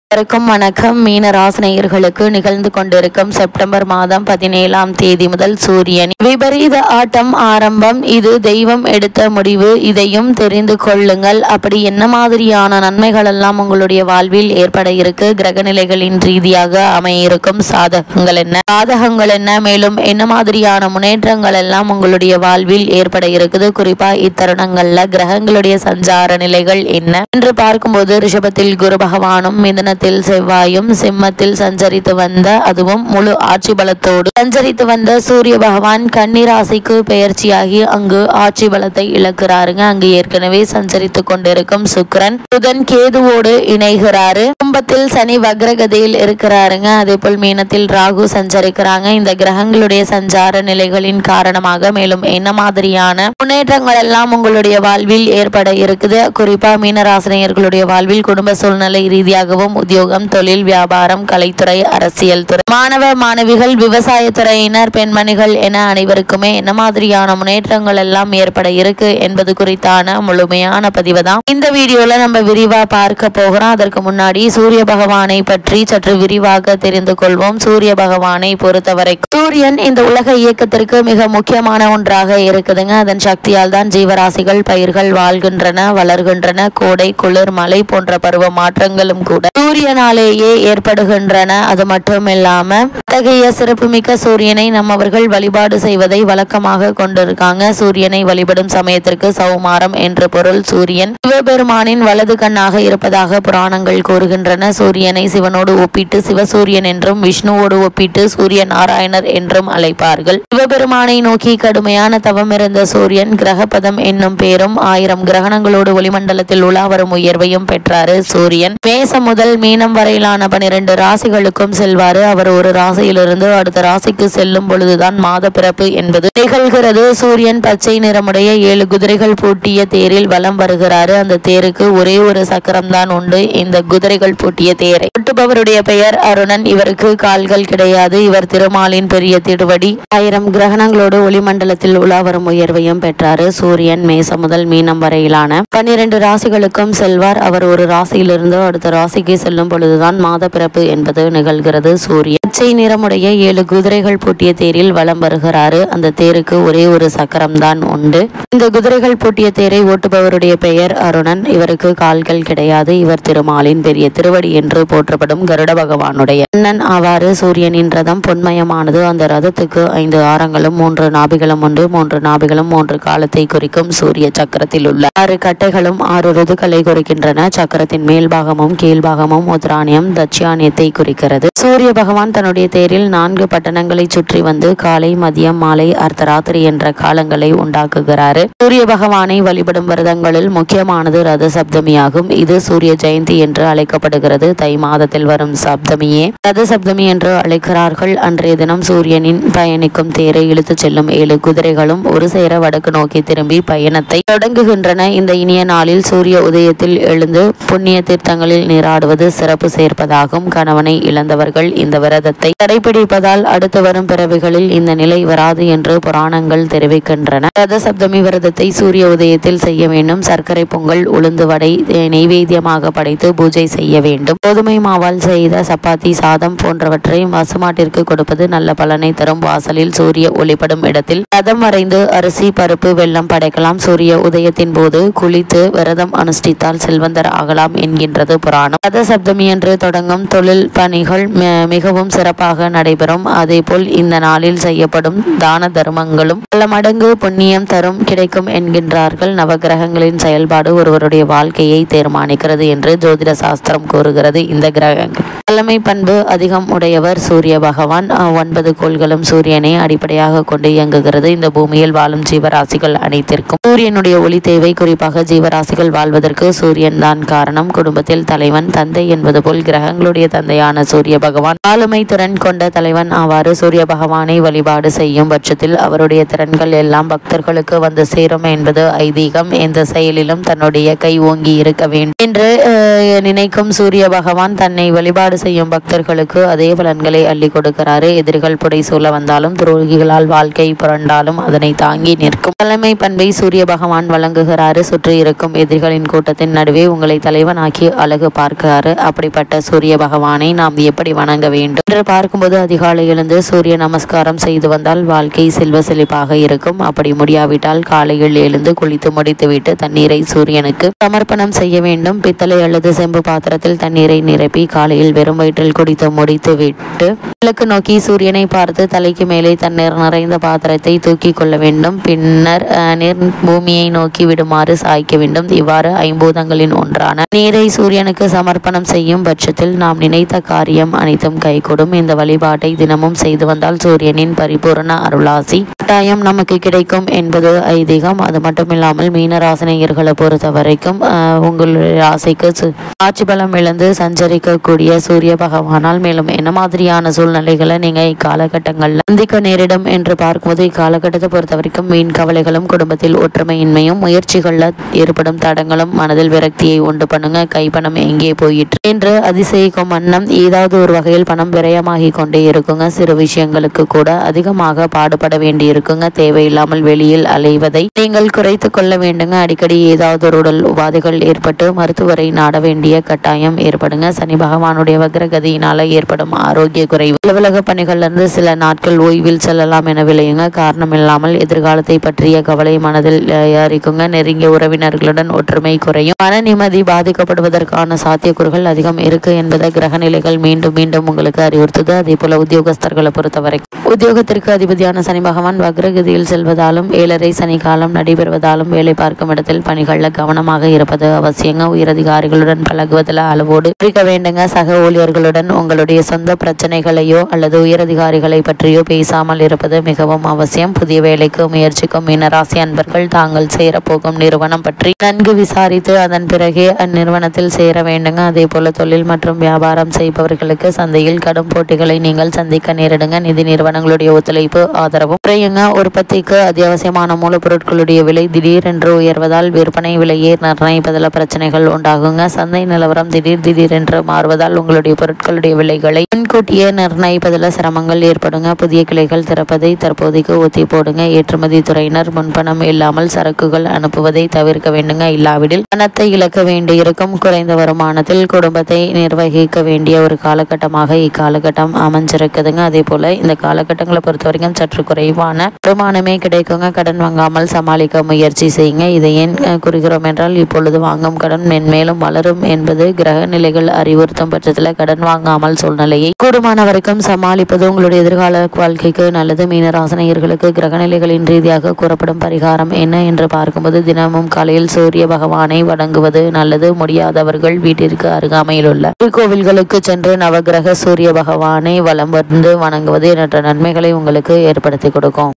வணக்கம். மீன ராசினியர்களுக்கு நிகழ்ந்து கொண்டிருக்கும் செப்டம்பர் மாதம் 17ஆம் தேதி முதல் சூரியன் விபரீத ஆட்டம் ஆரம்பம். இது தெய்வம் எடுத்த முடிவு, இதையும் தெரிந்து கொள்ளுங்கள். அப்படி என்ன மாதிரியான நன்மைகள் எல்லாம் உங்களுடைய வாழ்வில் ஏற்பட இருக்கு, கிரக நிலைகளின் ரீதியாக அமைய இருக்கும் சாதகங்கள் என்ன, பாதகங்கள் என்ன, மேலும் என்ன மாதிரியான முன்னேற்றங்கள் எல்லாம் உங்களுடைய வாழ்வில் ஏற்பட இருக்குது, குறிப்பா இத்தருணங்கள்ல கிரகங்களுடைய சஞ்சார நிலைகள் என்ன என்று பார்க்கும்போது, ரிஷபத்தில் குரு பகவானும், மிதுன செவ்வாயும், சிம்மத்தில் சஞ்சரித்து வந்த, அதுவும் முழு ஆட்சி பலத்தோடு சஞ்சரித்து வந்த சூரிய பகவான் கன்னி ராசிக்கு பெயர்ச்சியாகி அங்கு ஆட்சி பலத்தை இழக்கிறாருங்க. அங்கு ஏற்கனவே சஞ்சரித்து கொண்டிருக்கும் சுக்கிரன் புதன் கேதுவோடு இணைகிறாரு. கும்பத்தில் சனி வக்ரகதியில் இருக்கிறாருங்க. அதே போல் மீனத்தில் ராகு சஞ்சரிக்கிறாங்க. இந்த கிரகங்களுடைய சஞ்சார நிலைகளின் காரணமாக மேலும் என்ன மாதிரியான முன்னேற்றங்கள் எல்லாம் உங்களுடைய வாழ்வில் ஏற்பட இருக்குது, குறிப்பா மீனராசினியர்களுடைய வாழ்வில் குடும்ப சூழ்நிலை ரீதியாகவும், உத்தியோகம், தொழில், வியாபாரம், கலைத்துறை, அரசியல் துறை, மாணவ மாணவிகள், விவசாயத்துறையினர், பெண்மணிகள் என அனைவருக்குமே என்ன மாதிரியான முன்னேற்றங்கள் எல்லாம் ஏற்பட இருக்கு என்பது குறித்தான முழுமையான பதிவு தான் இந்த வீடியோல நம்ம விரிவா பார்க்க போகிறோம். அதற்கு முன்னாடி சூரிய பகவானை பற்றி சற்று விரிவாக தெரிந்து கொள்வோம். சூரிய பகவானை பொறுத்தவரை சூரியன் இந்த உலக இயக்கத்திற்கு மிக முக்கியமான ஒன்றாக இருக்குதுங்க. அதன் சக்தியால் தான் ஜீவராசிகள், பயிர்கள் வாழ்கின்றன, வளர்கின்றன. கோடை, குளிர், மழை போன்ற பருவ மாற்றங்களும் கூட சூரியனாலேயே ஏற்படுகின்றன. அது மட்டும் இல்லாம அத்தகைய சிறப்புமிக்க சூரியனை நம்மவர்கள் வழிபாடு செய்வதை வழக்கமாக கொண்டிருக்காங்க. சூரியனை வழிபடும் சமயத்திற்கு சௌமாரம் என்று பொருள். சூரியன் சிவபெருமானின் வலது கண்ணாக இருப்பதாக புராணங்கள் கூறுகின்றன. சூரியனை சிவனோடு ஒப்பிட்டு சிவசூரியன் என்றும், விஷ்ணுவோடு ஒப்பிட்டு சூரிய நாராயணர் என்றும் அழைப்பார்கள். சிவபெருமானை நோக்கி கடுமையான தவம் இருந்த சூரியன் கிரகபதம் என்னும் பேரும் 1000 கிரகணங்களோடு ஒளிமண்டலத்தில் உலா வரும் உயர்வையும் பெற்றாரு. சூரியன் மேசம் முதல் மீனம் வரையிலான 12 ராசிகளுக்கும் செல்வாரு. அவர் ஒரு ராசியிலிருந்து அடுத்த ராசிக்கு செல்லும் பொழுதுதான் மாத பிறப்பு என்பது நிகழ்கிறது. சூரியன் பச்சை நிறமுடைய 7 குதிரைகள் பூட்டிய தேரில் வலம் வருகிறாரு. அந்த தேருக்கு ஒரே ஒரு சக்கரம் தான் உண்டு. இந்த குதிரைகள் பூட்டிய தேரை ஓட்டுபவருடைய பெயர் அருணன். இவருக்கு கால்கள் கிடையாது. இவர் திருமாலின் பெரிய திருவடி. 1000 கிரகணங்களோடு ஒளிமண்டலத்தில் உலா வரும் உயர்வையும் பெற்றாரு. சூரியன் மேசம் முதல் மீனம் வரையிலான 12 ராசிகளுக்கும் செல்வார். அவர் ஒரு ராசியிலிருந்து அடுத்த ராசிக்கு செல்லும் பொழுதுதான் மாத பிறப்பு என்பது நிகழ்கிறது. சூரியன் பச்சை நிறமுடைய 7 குதிரைகள் பூட்டிய தேரில் வலம் வருகிறாரு. அந்த தேருக்கு ஒரே ஒரு சக்கரம் தான் உண்டு. இந்த குதிரைகள் பூட்டிய தேரை ஓட்டுபவருடைய பெயர் அருணன். இவருக்கு கால்கள் கிடையாது. இவர் திருமாலின் பெரிய திருவடி என்று போற்றப்படும் கருட பகவானுடைய அண்ணன் ஆவாறு. சூரியனின் ரதம் பொன்மயமானது. அந்த ரதத்துக்கு 5 ஆரங்களும் 3 நாபிகளும் உண்டு. 3 நாபிகளும் 3 காலத்தை குறிக்கும். சூரிய சக்கரத்தில் உள்ள 6 கட்டைகளும் 6 ருதுக்களை குறிக்கின்றன. சக்கரத்தின் மேல்பாகமும் கீழ்பாகமும் உத்ராணியம், தட்சியானியத்தை குறிக்கிறது. சூரிய பகவான் தன்னுடைய தேரில் 4 பட்டணங்களை சுற்றி வந்து காலை, மதியம், மாலை, அர்த்தராத்திரி என்ற காலங்களை உண்டாக்குகிறாரு. சூரிய பகவானை வழிபடும் விரதங்களில் முக்கியமானது ரத சப்தமியாகும். இது சூரிய ஜெயந்தி என்று அழைக்கப்படுகிறது. தை மாதத்தில் வரும் சப்தமியே ரத சப்தமி என்று அழைக்கிறார்கள். அன்றைய தினம் சூரியனின் பயணிக்கும் தேரை இழுத்து செல்லும் 7 குதிரைகளும் ஒரு சேர வடக்கு நோக்கி திரும்பி பயணத்தை தொடங்குகின்றன. இந்த இனிய நாளில் சூரிய உதயத்தில் எழுந்து புண்ணிய தீர்த்தங்களில் நீராடுவது சிறப்பு சேர்ப்பதாகும். கணவனை இழந்தவர்கள் இந்த விரதத்தை கடைபிடிப்பதால் அடுத்து வரும் பிறவிகளில் இந்த நிலை வராது என்று புராணங்கள் தெரிவிக்கின்றன. ரத சப்தமி விரதத்தை சூரிய உதயத்தில் செய்ய வேண்டும். சர்க்கரை பொங்கல், உளுந்து வடை நெய்வேத்தியமாக படைத்து பூஜை செய்ய வேண்டும். கோதுமை மாவால் செய்த சப்பாத்தி, சாதம் போன்றவற்றை பசுமாட்டிற்கு கொடுப்பது நல்ல பலனை தரும். வாசலில் சூரிய ஒளிப்படும் இடத்தில் ரதம் வரைந்து அரிசி, பருப்பு, வெல்லம் படைக்கலாம். சூரிய உதயத்தின் போது குளித்து விரதம் அனுஷ்டித்தால் செல்வந்தர் ஆகலாம் என்கின்றது புராணம். ரத சப்தமி என்று தொடங்கும் தொழில் பணிகள் மிகவும் சிறப்பாக நடைபெறும். அதேபோல் இந்த நாளில் செய்யப்படும் தான தர்மங்களும் பல மடங்கு புண்ணியம் தரும் கிடைக்கும் என்கின்றார்கள். நவகிரகங்களின் செயல்பாடு ஒருவருடைய வாழ்க்கையை தீர்மானிக்கிறது என்று ஜோதிட சாஸ்திரம் கூறுகிறது. இந்த கிரகங்கள் தலைமை பண்பு அதிகம் உடையவர் சூரிய பகவான். 9 கோள்களும் சூரியனை அடிப்படையாக கொண்டு இயங்குகிறது. இந்த பூமியில் வாழும் ஜீவராசிகள் அனைத்திற்கும் சூரியனுடைய ஒளி தேவை. குறிப்பாக ஜீவராசிகள் வாழ்வதற்கு சூரியன் தான் காரணம். குடும்பத்தில் தலைவன் தந்தை என்பது போல் கிரகங்களுடைய தந்தையான சூரிய பகவான் ஆளுமை திறன் கொண்ட தலைவன் ஆவாறு. சூரிய பகவானை வழிபாடு செய்யும் பட்சத்தில் அவருடைய திறன்கள் எல்லாம் பக்தர்களுக்கு வந்து சேரும் என்பது ஐதீகம். எந்த செயலிலும் தன்னுடைய கை ஓங்கி இருக்க வேண்டும் என்று நினைக்கும் சூரிய பகவான் தன்னை வழிபாடு செய்யும் பக்தர்களுக்கு அதே பலன்களை அள்ளி கொடுக்கிறாரு. எதிரிகள் புடை சூழ வந்தாலும், துரோகிகளால் வாழ்க்கை புரண்டாலும் அதனை தாங்கி நிற்கும் தலைமை பண்பை சூரிய பகவான் வழங்குகிறாரு. சுற்றி இருக்கும் எதிரிகளின் கூட்டத்தின் நடுவே உங்களை தலைவனாக்கி அழகு பார்க்கிறாரு. அப்படிப்பட்ட சூரிய பகவானை நாம் எப்படி வணங்க வேண்டும் என்று பார்க்கும்போது அதிகாலை எழுந்து சூரிய நமஸ்காரம் செய்து வந்தால் வாழ்க்கை செல்வ செழிப்பாக இருக்கும். அப்படி முடியாவிட்டால் காலையில் எழுந்து குளித்து முடித்துவிட்டு தண்ணீரை சூரியனுக்கு சமர்ப்பணம் செய்ய வேண்டும். பித்தளை அல்லது செம்பு பாத்திரத்தில் தண்ணீரை நிரப்பி காலையில் வெறும் வயிற்றில் குடித்து முடித்து விட்டு கிழக்கு நோக்கி சூரியனை பார்த்து தலைக்கு மேலே தண்ணீர் நிறைந்த பாத்திரத்தை தூக்கி கொள்ள வேண்டும். பின்னர் நீர் பூமியை நோக்கி விடுமாறு சாய்க்க வேண்டும். இவ்வாறு ஐம்பூதங்களின் ஒன்றான நீரை சூரியனுக்கு சமர்ப்பணம் செய்யும் பட்சத்தில் நாம் நினைத்த காரியம் அனைத்தும் கைகூடும். இந்த வழிபாட்டை தினமும் செய்து வந்தால் சூரியனின் பரிபூரண அருளாசி கட்டாயம் நமக்கு கிடைக்கும் என்பது ஐதீகம். அது மட்டுமில்லாமல் மீனராசினியர்களை பொறுத்த வரைக்கும் உங்களுடைய ராசிக்கு ஆட்சி பலம் இழந்து சஞ்சரிக்கக்கூடிய சூரிய பகவானால் மேலும் என்ன மாதிரியான சூழ்நிலைகளை நீங்க இக்காலகட்டங்களில் சந்திக்க நேரிடும் என்று பார்க்கும்போது இக்காலகட்டத்தை பொறுத்த வரைக்கும் மீன் கவலைகளும் குடும்பத்தில் ஒற்றுமையின்மையும் முயற்சிகளில் ஏற்படும் தடங்களும் மனதில் விரக்தியை உண்டு பண்ணுங்க. கைப்பணம் எங்கே போயிற்று என்று அதிசயிக்கும் வண்ணம் ஏதாவது ஒரு வகையில் பணம் விரயமாகி கொண்டே இருக்குங்க. சிறு விஷயங்களுக்கு கூட அதிகமாக பாடுபட வேண்டி இருக்குங்க. தேவையில்லாமல் வெளியில் அலைவதை நீங்கள் குறைத்து கொள்ள வேண்டுங்க. அடிக்கடி ஏதாவது ஒரு உடல் உபாதைகள் ஏற்பட்டு மருத்துவரை நாட வேண்டிய கட்டாயம் ஏற்படுங்க. சனி பகவானுடைய வக்ரகதியினால ஏற்படும் ஆரோக்கிய குறைவு அலுவலக பணிகள்ல இருந்து சில நாட்கள் ஓய்வில் செல்லலாம் என விளையுங்க. காரணம் இல்லாமல் எதிர்காலத்தை பற்றிய கவலை மனதில் இருக்குங்க. நெருங்கிய உறவினர்களுடன் ஒற்றுமை குறையும். மன நிம்மதி பாதிக்கப்படுவதற்கான சாத்தியக்கூறுகள் அதிகம் இருக்கு என்பதை கிரக நிலைகள் மீண்டும் மீண்டும் உங்களுக்கு அறிவுறுத்துது. அதே போல உத்தியோகஸ்தர்களை பொறுத்தவரை உத்தியோகத்திற்கு அதிபதியான சனி பகவான் வக்ரகதியில் செல்வதாலும் 7.5 சனி காலம் நடைபெறுவதாலும் வேலை பார்க்கும் இடத்தில் பணிகளில் கவனமாக இருப்பது அவசியங்க. உயரதிகாரிகளுடன் பழகுவதில் அளவோடு இருக்க வேண்டுங்க. சக ஊழியர்களுடன் உங்களுடைய சொந்த பிரச்சனைகளையோ அல்லது உயரதிகாரிகளை பற்றியோ பேசாமல் இருப்பது மிகவும் அவசியம். புதிய வேலைக்கு முயற்சிக்கும் மீனராசி அன்பர்கள் தாங்கள் சேரப்போகும் நிறுவனம் பற்றி நன்கு விசாரித்து அதன் பிறகே அந்நிறுவனத்தில் சேர வேண்டுங்க. அதே போல தொழில் மற்றும் வியாபாரம் செய்பவர்களுக்கு சந்தையில் கடும் போட்டிகளை நீங்கள் சந்திக்க நேரிடுங்க. நிதி நிறுவனங்களுடைய ஒத்துழைப்பு ஆதரவும் குறையுங்க. உற்பத்திக்கு அத்தியாவசியமான மூலப்பொருட்களுடைய விலை திடீரென்று உயர்வதால் விற்பனை விலையை நிர்ணயிப்பதில் பிரச்சனைகள் உண்டாகுங்க. சந்தை நிலவரம் திடீரென்று மாறுவதால் உங்களுடைய பொருட்களுடைய விலைகளை முன்கூட்டியே நிர்ணயிப்பதில் சிரமங்கள் ஏற்படுங்க. புதிய கிளைகள் திறப்பதை தற்போதைக்கு ஒத்தி போடுங்க. ஏற்றுமதி துறையினர் முன்பணம் இல்லாமல் சரக்குகள் அனுப்புவதை தவிர்க்க வேண்டுங்க. இல்லாவிடில் பணத்தை இழக்க வேண்டியிருக்கும். குறைந்த வருமானத்தில் குடும்பத்தை நிர்வகிக்க வேண்டிய ஒரு காலகட்டமாக இக்காலகட்டம் அமைஞ்சிருக்குதுங்க. அதே போல இந்த காலகட்டங்களை பொறுத்த வரைக்கும் சற்று குறைவான வருமானமே கிடைக்குங்க. கடன் வாங்காமல் சமாளிக்க முயற்சி செய்யுங்க. இதை ஏன் கூறுகிறோம் என்றால் இப்பொழுது வாங்கும் கடன் மென்மேலும் வளரும் என்பது கிரக நிலைகள் அறிவுறுத்தும் பட்சத்தில் கடன் வாங்காமல் சூழ்நிலையை கூடுமான வரைக்கும் சமாளிப்பது உங்களுடைய எதிர்கால வாழ்க்கைக்கு நல்லது. மீனராசினியர்களுக்கு கிரக நிலைகளின் ரீதியாக கூறப்படும் பரிகாரம் என்ன என்று பார்க்கும்போது தினமும் காலையில் சூரிய பகவானை வணங்குவது நல்லது. முடியாதவர்கள் வீட்டிற்கு அருகாமையில் உள்ள கோவில்களுக்கு சென்று நவகிரக சூரிய பகவானை வலம் வந்து வணங்குவது என்ற நன்மைகளை உங்களுக்கு ஏற்படுத்தி கொடுக்கும்.